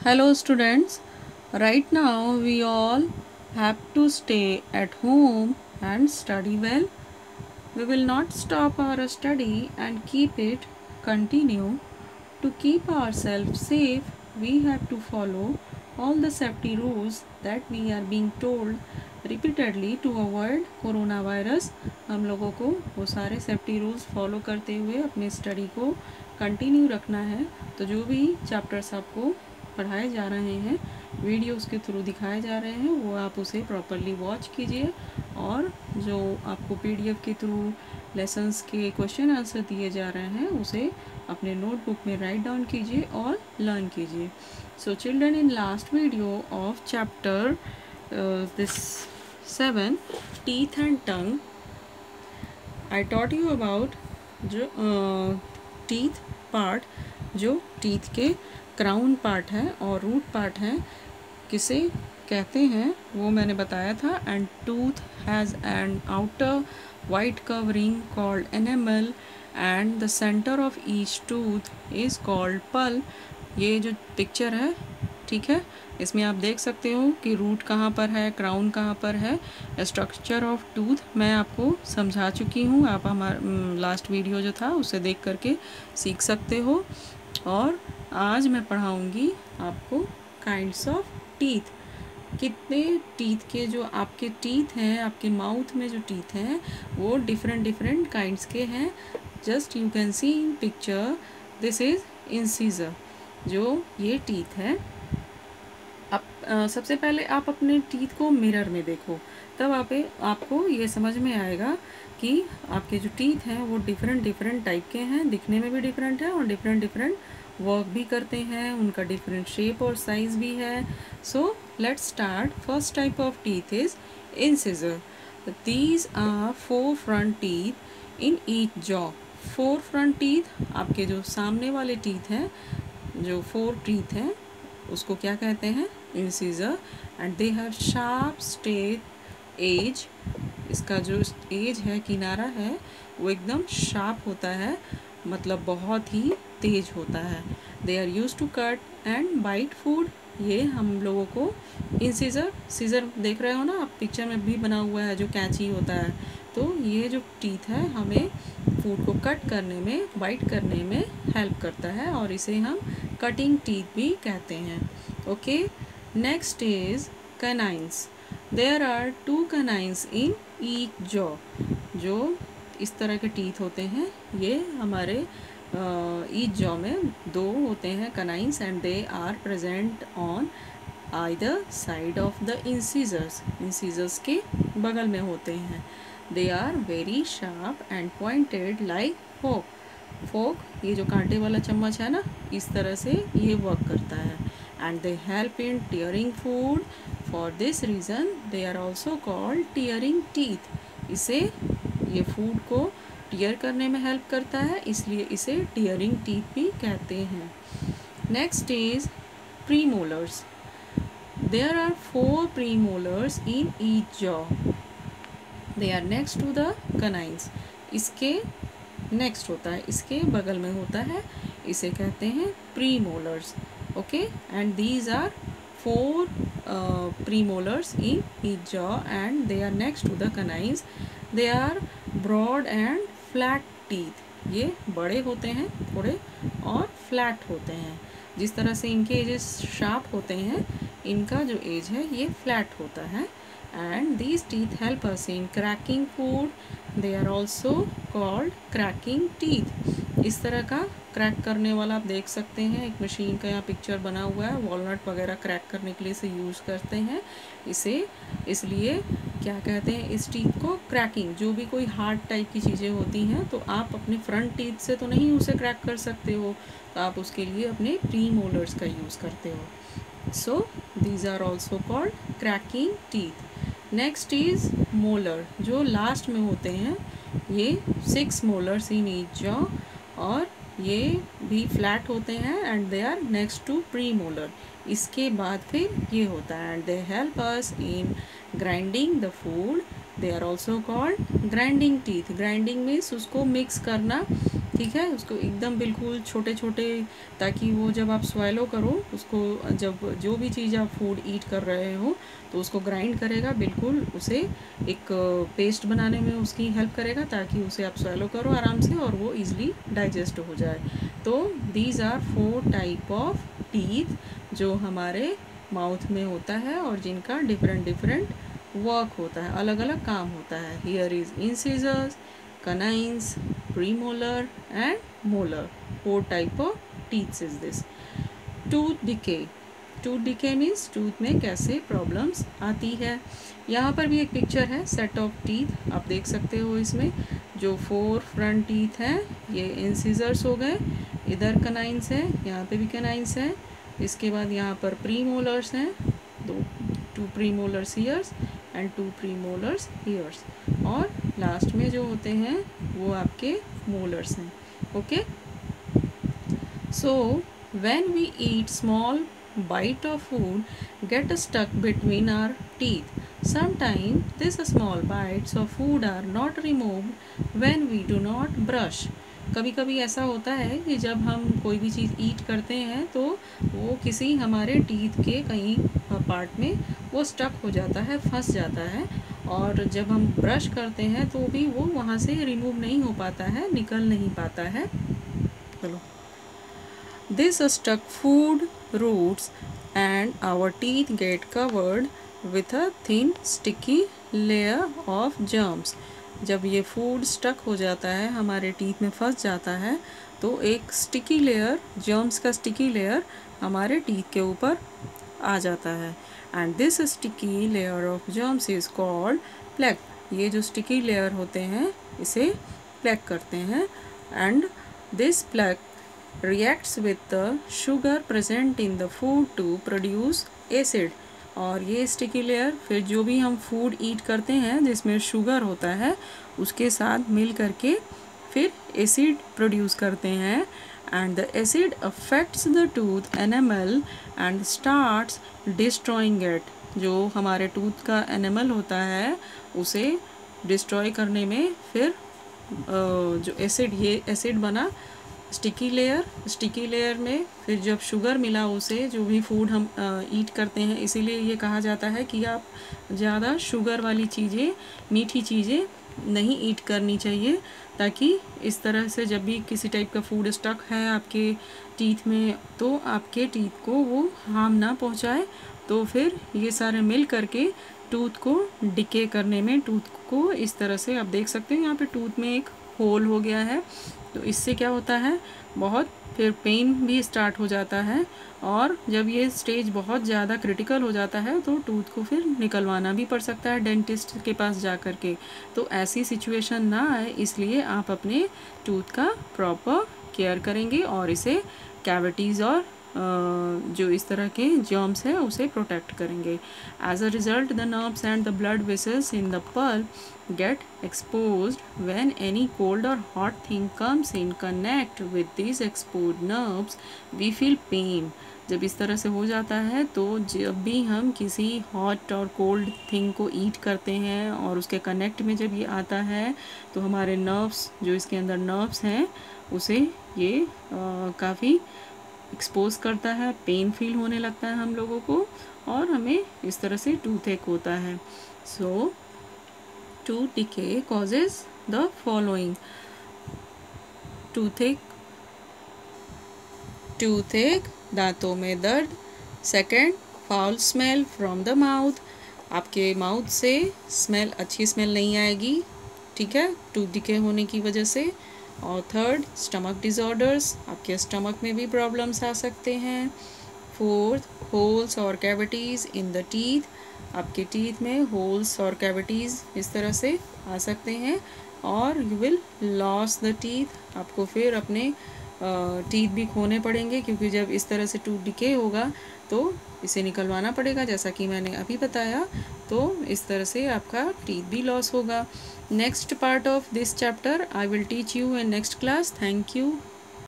Hello students, right now we all have to stay at home and study well. We will not stop our study and keep it continue. To keep ourselves safe, we have to follow all the safety rules that we are being told repeatedly to avoid coronavirus. हम लोगों को वो सारे safety rules follow करते हुए अपने study को continue रखना है। तो जो भी चैप्टर्स आपको पढ़ाए जा रहे हैं, वीडियोस के थ्रू दिखाए जा रहे हैं, वो आप उसे प्रॉपरली वॉच कीजिए और जो आपको पीडीएफ के थ्रू लेसन्स के क्वेश्चन आंसर दिए जा रहे हैं उसे अपने नोटबुक में राइट डाउन कीजिए और लर्न कीजिए। So children, in last video of chapter this 7 teeth and tongue I taught you about जो टीथ पार्ट, जो टीथ के क्राउन पार्ट है और रूट पार्ट है, किसे कहते हैं वो मैंने बताया था। And tooth has an outer white covering called enamel and the centre of each tooth is called pulp. ये जो पिक्चर है, ठीक है, इसमें आप देख सकते हो कि रूट कहाँ पर है, क्राउन कहाँ पर है। स्ट्रक्चर ऑफ टूथ मैं आपको समझा चुकी हूँ, आप हमारा लास्ट वीडियो जो था उसे देख करके सीख सकते हो। और आज मैं पढ़ाऊँगी आपको काइंड्स ऑफ टीथ। कितने टीथ के जो आपके टीथ हैं, आपके माउथ में जो टीथ हैं वो डिफरेंट काइंड्स के हैं। Just you can see in picture, this is incisor, जो ये टीथ है। अब सबसे पहले आप अपने टीथ को मिरर में देखो, तब आपको ये समझ में आएगा कि आपके जो टीथ हैं वो डिफरेंट टाइप के हैं, दिखने में भी डिफरेंट है और डिफरेंट वर्क भी करते हैं, उनका डिफरेंट शेप और साइज़ भी है। So let's start. First type of teeth is incisor. These are 4 front teeth in each jaw. 4 front teeth, आपके जो सामने वाले टीथ हैं, जो 4 टीथ हैं उसको क्या कहते हैं? Incisor. And they have sharp straight edge. इसका जो एज है, किनारा है, वो एकदम शार्प होता है, मतलब बहुत ही तेज होता है। They are use to cut and bite food. ये हम लोगों को सीजर देख रहे हो ना आप, पिक्चर में भी बना हुआ है जो कैंची होता है। तो ये जो टीथ है हमें फूड को कट करने में, बाइट करने में हेल्प करता है और इसे हम कटिंग टीथ भी कहते हैं। Okay, next is canines. There are 2 canines in each jaw. जो इस तरह के टीथ होते हैं, ये हमारे ईच जॉ में 2 होते हैं canines, and they are present on either side of the incisors. Incisors के बगल में होते हैं। They are very sharp and pointed like fork. Fork, ये जो कांटे वाला चम्मच है ना, इस तरह से ये वर्क करता है। And they help in tearing food. For this reason they are also called tearing teeth. इसे, ये फूड को टीयर करने में हेल्प करता है, इसलिए इसे टीयरिंग टीथ भी कहते हैं। Next is premolars. There are 4 premolars in each jaw. They are next to the canines. इसके नेक्स्ट होता है, इसके बगल में होता है, इसे कहते हैं premolars. Okay, and these are 4 premolars in each jaw and they are next to the canines. They are broad and flat teeth. ये बड़े होते हैं थोड़े और फ्लैट होते हैं। जिस तरह से इनके एजेस शार्प होते हैं, इनका जो एज है ये फ्लैट होता है। And these teeth help us in cracking food. They are also called cracking teeth. इस तरह का क्रैक करने वाला आप देख सकते हैं, एक मशीन का यहाँ पिक्चर बना हुआ है। वॉलनट वगैरह क्रैक करने के लिए इसे यूज़ करते हैं। इसे इसलिए क्या कहते हैं, इस टीथ को क्रैकिंग। जो भी कोई हार्ड टाइप की चीज़ें होती हैं तो आप अपने फ्रंट टीथ से तो नहीं उसे क्रैक कर सकते हो, तो आप उसके लिए अपने प्रीमोलर्स का यूज़ करते हो। So these are also called cracking teeth. Next is molar, जो लास्ट में होते हैं। ये 6 मोलर्स इन ईच जॉ और ये भी फ्लैट होते हैं and they are next to premolar. इसके बाद फिर ये होता है and they help us in grinding the food. They are also called grinding teeth. Grinding means उसको मिक्स करना, ठीक है, उसको एकदम बिल्कुल छोटे छोटे, ताकि वो जब आप स्वेलो करो उसको, जब जो भी चीज़ आप फूड ईट कर रहे हो तो उसको ग्राइंड करेगा, बिल्कुल उसे एक पेस्ट बनाने में उसकी हेल्प करेगा, ताकि उसे आप स्वेलो करो आराम से और वो ईज़िली डाइजेस्ट हो जाए। तो these are 4 type of teeth जो हमारे माउथ में होता है और जिनका डिफरेंट डिफरेंट वर्क होता है, अलग अलग काम होता है। Here is incisors, canines, premolar and molar. 4 type of teeth is this. Tooth decay. Tooth decay means tooth में कैसे प्रॉब्लम्स आती है। यहाँ पर भी एक पिक्चर है सेट ऑफ टीथ, आप देख सकते हो। इसमें जो 4 फ्रंट टीथ हैं ये इंसिजर्स हो गए, इधर कनाइंस है, यहाँ पे भी कनाइंस है। इसके बाद यहाँ पर प्रीमोलर्स हैं, 2 premolars years and 2 premolars years, और लास्ट में जो होते हैं वो आपके मोलर्स हैं। Okay, so when we eat small bite of food get stuck between our teeth. Sometimes these small bites of food are not removed when we do not brush. कभी कभी ऐसा होता है कि जब हम कोई भी चीज़ ईट करते हैं तो वो किसी हमारे टीथ के कहीं पार्ट में वो स्टक हो जाता है, फंस जाता है, और जब हम ब्रश करते हैं तो भी वो वहाँ से रिमूव नहीं हो पाता है, निकल नहीं पाता है। चलो, this stuck food roots and our teeth get covered with a thin sticky layer of germs. जब ये फूड स्टक हो जाता है, हमारे टीथ में फंस जाता है, तो एक स्टिकी लेयर, जर्म्स का स्टिकी लेयर हमारे टीथ के ऊपर आ जाता है। And this sticky layer of germs is called plaque. ये जो स्टिकी लेयर होते हैं इसे प्लेक करते हैं। And this plaque reacts with the sugar present in the food to produce acid. और ये स्टिकी लेयर फिर जो भी हम फूड ईट करते हैं जिसमें शुगर होता है उसके साथ मिल करके फिर एसिड प्रोड्यूस करते हैं। And the acid affects the tooth enamel and starts destroying it. जो हमारे टूथ का एनेमल होता है उसे डिस्ट्रॉय करने में फिर जो एसिड, ये एसिड बना स्टिकी लेयर में फिर जब शुगर मिला उसे, जो भी फूड हम ईट करते हैं, इसीलिए ये कहा जाता है कि आप ज़्यादा शुगर वाली चीज़ें, मीठी चीज़ें नहीं ईट करनी चाहिए, ताकि इस तरह से जब भी किसी टाइप का फूड स्टक है आपके टीथ में तो आपके टीथ को वो हार्म ना पहुंचाए। तो फिर ये सारे मिल करके टूथ को डिके करने में, टूथ को इस तरह से आप देख सकते हैं यहाँ पे टूथ में एक होल हो गया है, तो इससे क्या होता है, बहुत फिर पेन भी स्टार्ट हो जाता है, और जब ये स्टेज बहुत ज़्यादा क्रिटिकल हो जाता है तो टूथ को फिर निकलवाना भी पड़ सकता है डेंटिस्ट के पास जा कर के। तो ऐसी सिचुएशन ना आए इसलिए आप अपने टूथ का प्रॉपर केयर करेंगे और इसे कैविटीज़ और जो इस तरह के जर्म्स हैं उसे प्रोटेक्ट करेंगे। As a result the nerves and the blood vessels in the pulp get exposed. When any cold or hot thing comes in connect with these exposed nerves we feel pain. जब इस तरह से हो जाता है तो जब भी हम किसी हॉट और कोल्ड थिंग को ईट करते हैं और उसके कनेक्ट में जब ये आता है तो हमारे नर्व्स, जो इसके अंदर नर्व्स हैं, उसे ये काफ़ी एक्सपोज करता है, पेन फील होने लगता है हम लोगों को, और हमें इस तरह से टूथ एक होता है। सो tooth decay causes the following: toothache, दांतों में दर्द। Second, foul smell from the mouth, आपके माउथ से स्मेल, अच्छी स्मेल नहीं आएगी, ठीक है, टूथ डिके होने की वजह से। और थर्ड, स्टमक डिसऑर्डर्स, आपके स्टमक में भी प्रॉब्लम्स आ सकते हैं। फोर्थ, होल्स और कैविटीज़ इन द टीथ, आपके टीथ में होल्स और कैविटीज़ इस तरह से आ सकते हैं। और you will loss the teeth, आपको फिर अपने टीथ भी खोने पड़ेंगे, क्योंकि जब इस तरह से टूथ डिके होगा तो इसे निकलवाना पड़ेगा, जैसा कि मैंने अभी बताया। तो इस तरह से आपका टीथ भी लॉस होगा। Next part of this chapter I will teach you in next class. Thank you.